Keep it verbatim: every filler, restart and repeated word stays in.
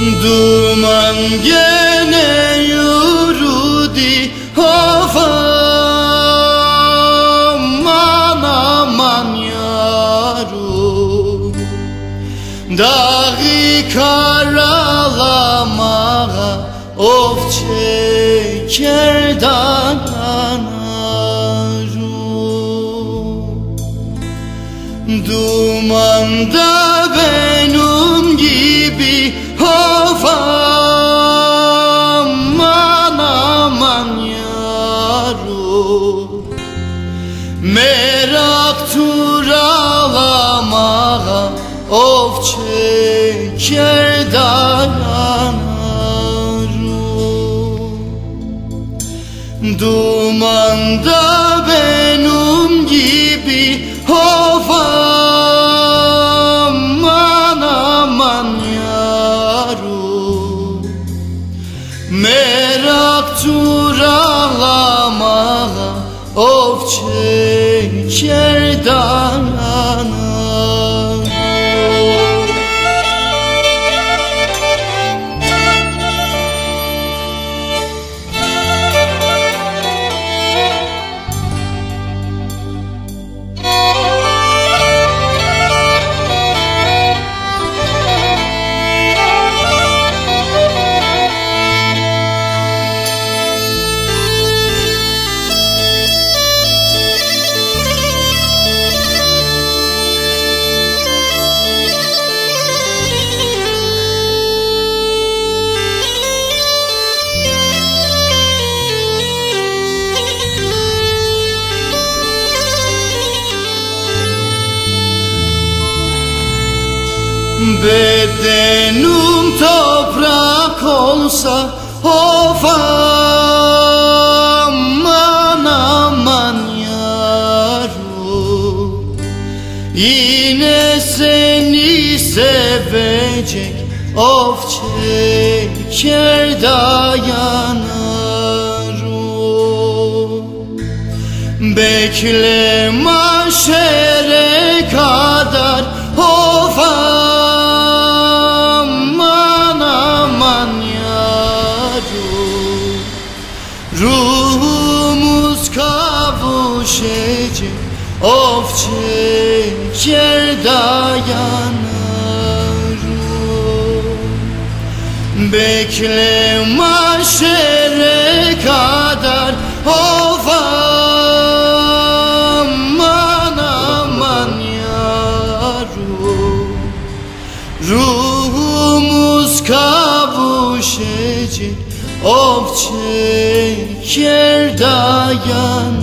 Duman gene yürüdü hava, aman aman yaru. Dağı karalamaya of çeker danaru. Dumanda benim gibi hava, aman aman yaru. Merak turalamaya of çeker danaru. Dumanda benim gibi hava, aman aman yaru. Merak turalamaya of çeker danaru. Bedenim toprak olsa of, aman aman yaru. Yine seni sevecek of çeker dayanaru. Bekle mahşere kadar of, aman aman yaru. Ruhumuz kavuşacak of çeker dayanaru. Bekle mahşere kadar of, aman aman yaru. Ruhumuz kavuşacak of çeker dayan.